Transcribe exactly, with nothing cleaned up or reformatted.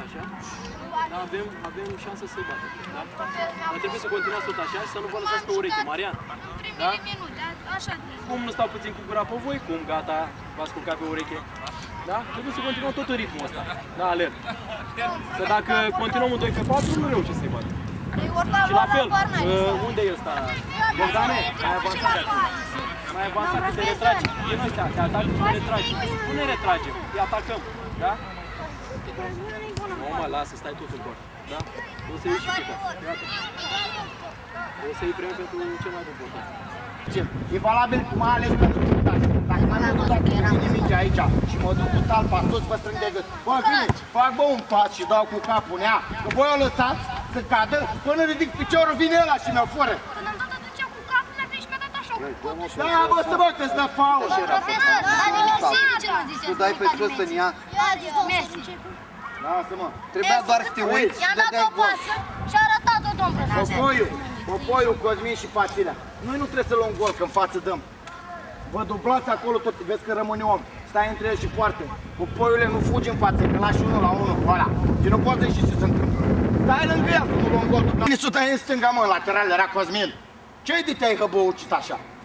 așa? Da, avem, avem șansă să-i bată. Da? Dar trebuie să continuați tot așa și să nu vă lăsați pe ureche. Marian? Da? Cum nu stau puțin cu gura pe voi? Cum gata, v-ați culcat pe ureche? Da? Trebuie să continuăm tot în ritmul ăsta. Da, alert. Că dacă continuăm în doi pe patru, nu reușim să-i bată. Și la fel, unde e ăsta? Bogdane? Mai avansat de acum. Mai avansat că te retragi. Din ăștia, te ataci și te retragi. Nu ne retragem, îi atacăm. Da? Nu mă, lasă, stai tot în cor. Da? O să iei și pică. Gata. O să iei premiu pentru cel mai bun portar. E valabil mai ales pentru portar. Dacă mai mult dacă vine mingea aici și mă duc cu talpa sus, vă strâng de gât. Bă, vine, fac bă un pas și dau cu capul în ea, că voi o lăsați să cadă, până ridic piciorul, vine ăla și mi-o fură. Când am dat atunci cu capul, mi-a venit și mi-a dat așa cu totul. Da, bă, să bă, că-ți dă faul. Profesor, adică Messi, de ce nu ziceți? Tu dai pe jos în ea? Messi. Lasă-mă. Trebuia doar să te uiți și I-am dat dădeai o gol. pasă și a arătat-o domn profesor. Popoiu, Popoiu, Cosmin și Pațilea. Noi nu trebuie să luăm gol, că în față dăm. Vă dublați acolo tot, vezi că rămâne om. Stai între el și poartă. Popoiule, nu fugi în față, că lași unul la unul, ăla. Și nu poți să știi ce se întâmplă. Stai lângă el, că nu luăm gol. Vine suta în stânga, mă, lateral, era Cosmin. Ce-i de te-ai hăbăucit așa?